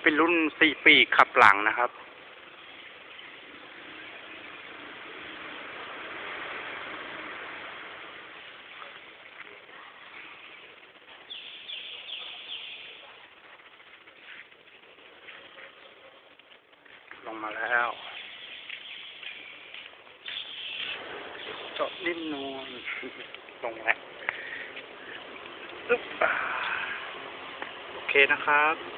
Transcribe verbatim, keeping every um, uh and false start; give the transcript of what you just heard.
เป็นรุ่นสี่ปีกขับหลังนะครับลงมาแล้วเจาะนิ่มนวลลงแล้วโอเคนะครับ